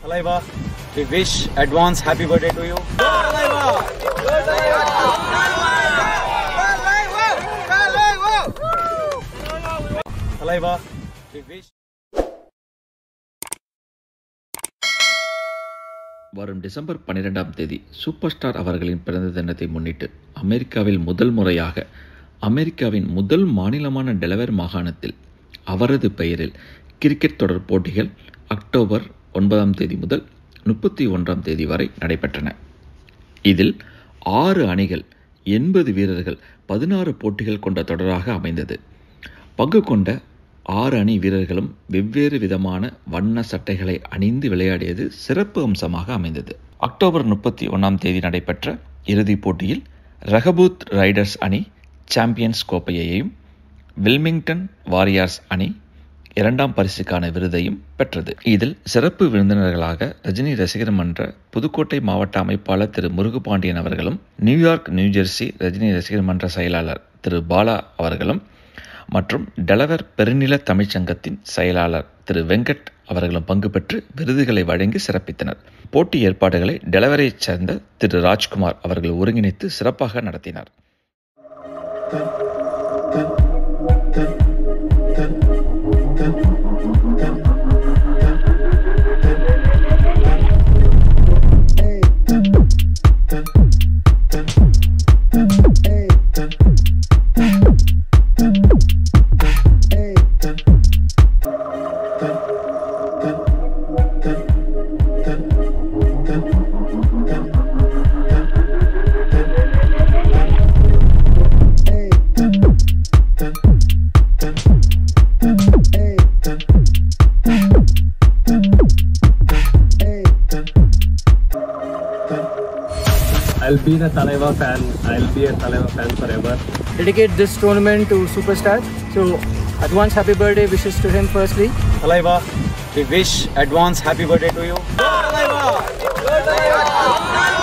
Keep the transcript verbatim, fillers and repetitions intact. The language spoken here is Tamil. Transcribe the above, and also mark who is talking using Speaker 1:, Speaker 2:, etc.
Speaker 1: Talaiva, we wish advance happy birthday to you. Talaiva! Talaiva, we wish.
Speaker 2: வரும் டிசம்பர் பன்னிரெண்டாம் தேதி சூப்பர் ஸ்டார் அவர்களின் பிறந்த தினத்தை முன்னிட்டு அமெரிக்காவில் முதல் முறையாக அமெரிக்காவின் முதல் மாநிலமான டெலவேர் மாகாணத்தில் அவரது பெயரில் கிரிக்கெட் தொடர் போட்டிகள் அக்டோபர் ஒன்பதாம் தேதி முதல் முப்பத்தி ஒன்றாம் தேதி வரை நடைபெற்றன. இதில் ஆறு அணிகள் எண்பது வீரர்கள் பதினாறு போட்டிகள் கொண்ட தொடராக அமைந்தது. பங்கு கொண்ட ஆறு அணி வீரர்களும் வெவ்வேறு விதமான வண்ண சட்டைகளை அணிந்து விளையாடியது சிறப்பு அம்சமாக அமைந்தது. அக்டோபர் முப்பத்தி ஒன்றாம் தேதி நடைபெற்ற இறுதிப் போட்டியில் ரகபூத் ரைடர்ஸ் அணி சாம்பியன்ஸ் கோப்பையையும் வில்மிங்டன் வாரியர்ஸ் அணி இரண்டாம் பரிசுக்கான விருதையும் பெற்றது. இதில் சிறப்பு விருந்தினர்களாக ரஜினி ரசிகர் மன்ற புதுக்கோட்டை மாவட்ட அமைப்பாளர் திரு முருகுபாண்டியன் அவர்களும், நியூயார்க் நியூஜெர்சி ரஜினி ரசிகர் மன்ற செயலாளர் திரு பாலா அவர்களும் மற்றும் டெலவேர் பெருநில தமிழ்ச்சங்கத்தின் செயலாளர் திரு வெங்கட் அவர்களும் பங்கு பெற்று விருதுகளை வழங்கி சிறப்பித்தனர். போட்டி ஏற்பாடுகளை டெலவேரைச் சேர்ந்த திரு ராஜ்குமார் அவர்கள் ஒருங்கிணைத்து சிறப்பாக நடத்தினார்.
Speaker 3: I'll be the Talaiva fan. I'll be a Talaiva fan forever.
Speaker 4: Dedicate this tournament to Superstar. So, advance happy birthday wishes to him firstly.
Speaker 1: Talaiva, we wish advance happy birthday to you. Talaiva!